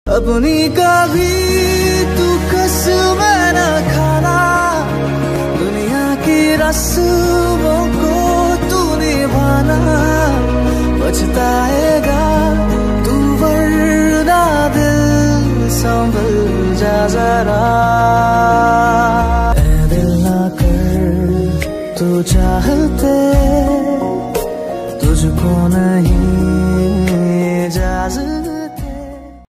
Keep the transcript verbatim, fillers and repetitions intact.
अपनी का भी तू कसम न खाना, दुनिया की रस्मों को तू निभाना, पछताएगा तू वरना दिल संभल जा जरा। ऐ दिल ना कर तू चाहते तुझको नहीं इजाज़त।